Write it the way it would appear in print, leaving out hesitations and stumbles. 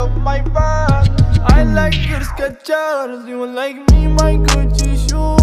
my bag. I like your Skechers, you like me, my Gucci shoes.